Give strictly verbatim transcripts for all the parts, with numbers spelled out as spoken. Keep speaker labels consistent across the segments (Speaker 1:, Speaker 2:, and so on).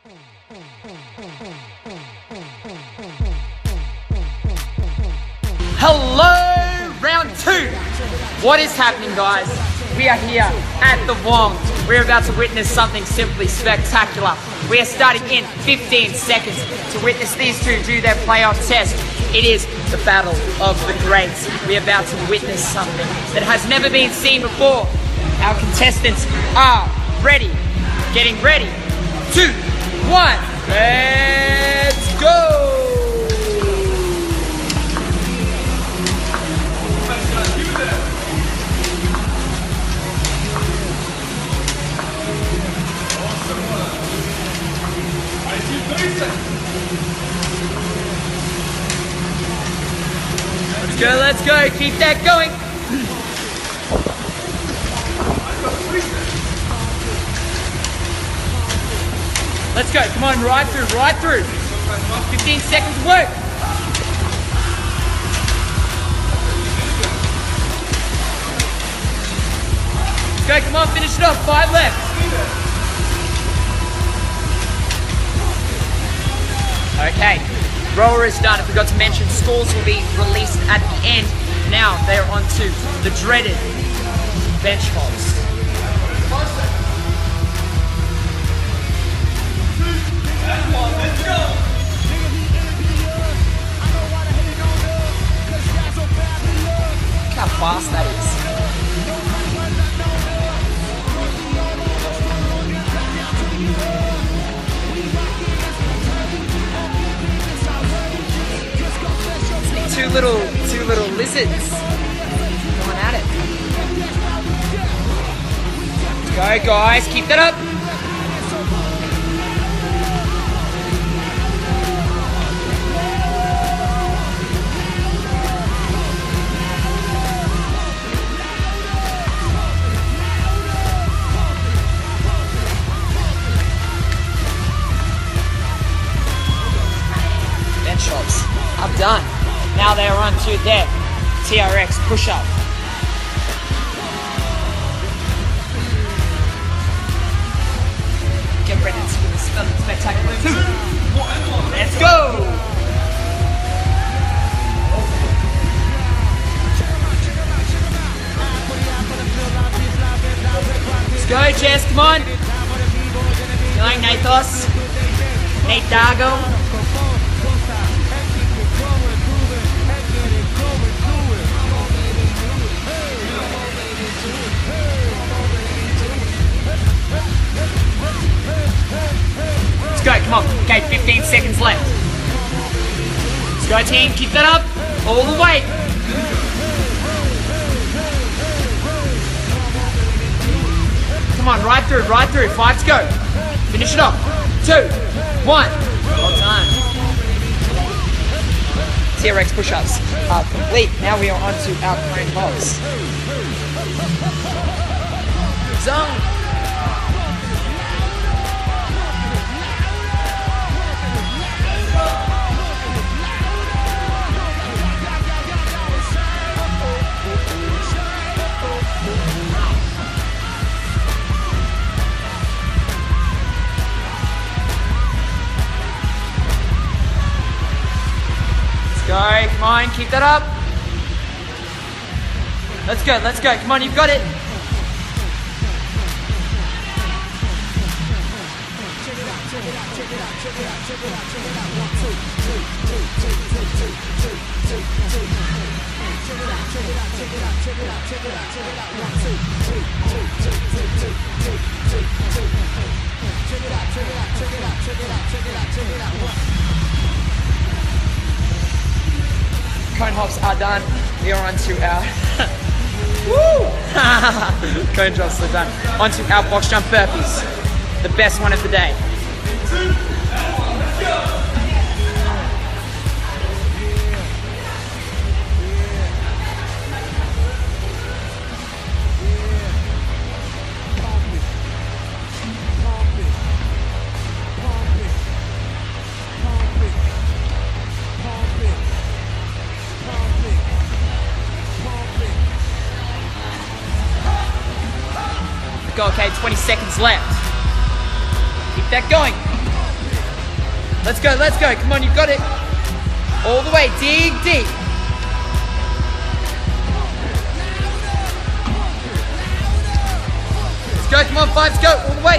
Speaker 1: Hello, round two. What is happening, guys? We are here at the Wong. We're about to witness something simply spectacular. We are starting in fifteen seconds to witness these two do their playoff test. It is the battle of the greats. We're about to witness something that has never been seen before. Our contestants are ready. Getting ready. Two, one, let's go! Let's go, let's go, keep that going. Let's go, come on, right through, right through. fifteen seconds work. Let's go, come on, finish it off, five left. Okay, rower is done. I forgot to mention scores will be released at the end. Now they're on to the dreaded bench hops. Let's go! Look how fast that is. Two little, two little lizards going at it. Let's go, guys, keep that up. Bench shots are done. Now they are on to their T R X push-up. Get ready for this spectacular two. Let's go! Let's go, Jess, come on. Going, Nathos. Nate Dargo. Let's go, come on. Okay, fifteen seconds left. Let's go, team. Keep that up. All the way. Come on, right through, right through. Five to go. Finish it off. Two, one. Well done. T R X push-ups are complete. Now we are on to our cone hops. Zone. Go, come on, keep that up. Let's go, let's go, come on, you've got it. Cone hops are done. We are on to our woo! Cone drops are done. On to our box jump burpees. The best one of the day. Go, okay, twenty seconds left. Keep that going. Let's go, let's go. Come on, you've got it. All the way, dig deep. Let's go, come on, fives, go, all the way.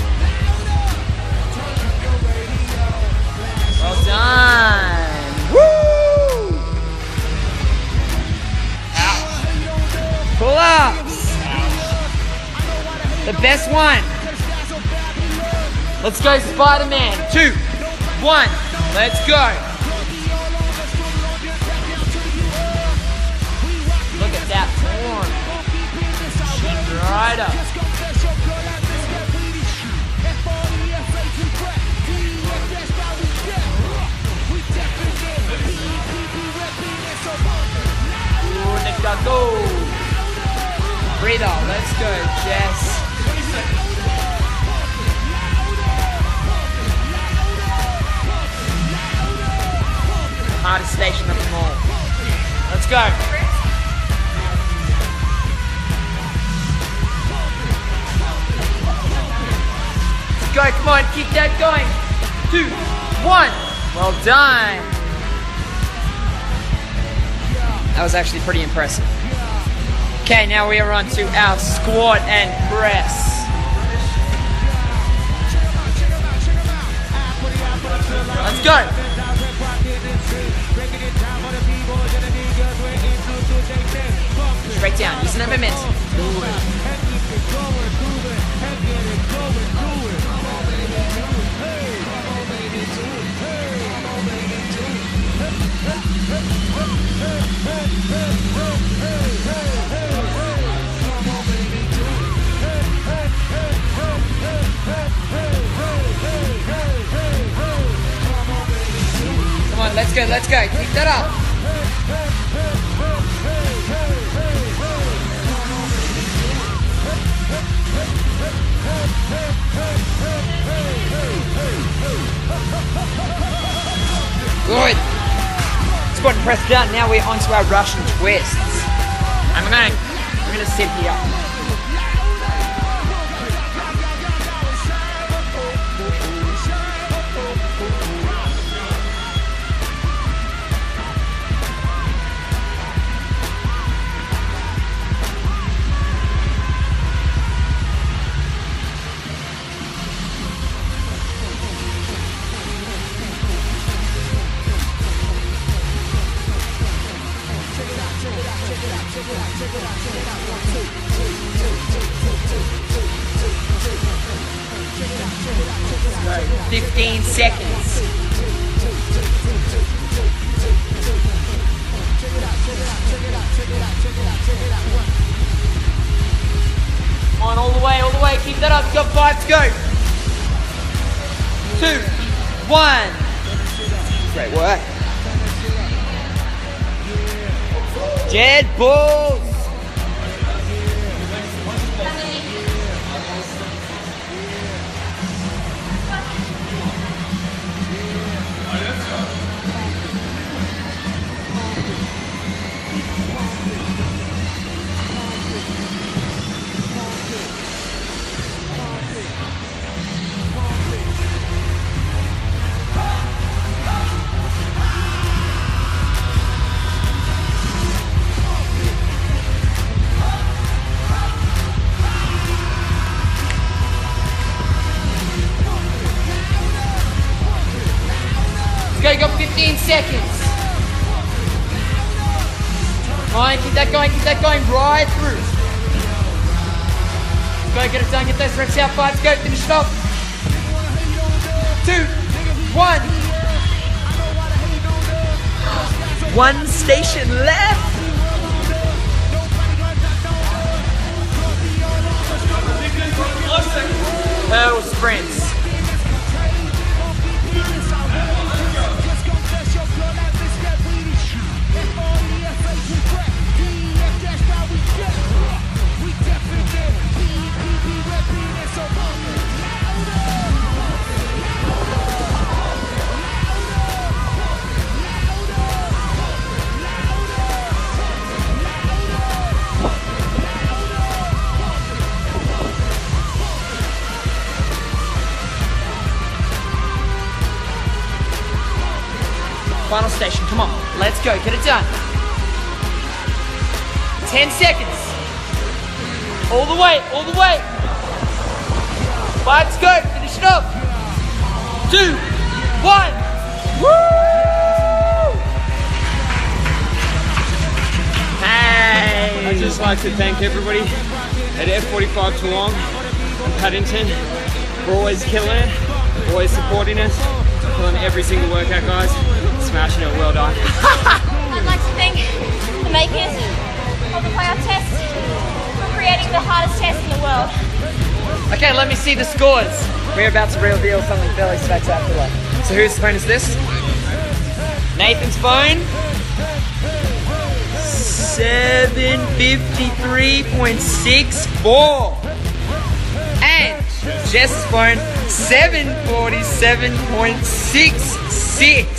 Speaker 1: Well done. Woo! Out. Pull-ups. The best one. Let's go, Spider-Man. Two, one, let's go. Look at that form. Chin right up. Ooh, let's go, go. Breathe out, let's go, Jess. Hardest station of them all. Let's go. Let's go, come on, keep that going. Two, one. Well done. That was actually pretty impressive. Okay, now we are on to our squat and press. Let's go. Straight down, using that momentum. Come on, let's go, let's go. Keep that up. Good. Squat and press done. Now we're on to our Russian twists. I'm gonna, I'm gonna sit here. fifteen seconds. On all the way, all the way. Keep that up. Got five to go. Two, one. Great work. Jed Bulls. Okay, got fifteen seconds. Come on, keep that going, keep that going right through. Go, get it done, get those reps out. Five to go, finish it off. Two, one. One station left. Hurdle sprints. final station. Come on, let's go, get it done. ten seconds. All the way, all the way. Five to go, finish it up. Two, one. Woo! Hey!
Speaker 2: I'd just like to thank everybody at F forty-five Toolong and Paddington for always killing it, always supporting us, killing every single workout, guys. Smashing it, well done.
Speaker 3: I'd like to thank the makers of the playoff test for creating the hardest test in the world.
Speaker 1: Okay, let me see the scores. We're about to reveal something fairly spectacular. So whose phone is this? Nathan's phone. seven fifty-three point six four. And Jess's phone, seven forty-seven point six six.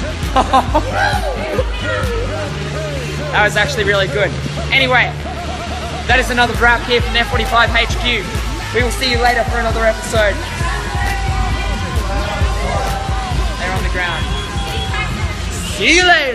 Speaker 1: That was actually really good. Anyway, that is another wrap here from F forty-five H Q. We will see you later for another episode. They're on the ground. See you later.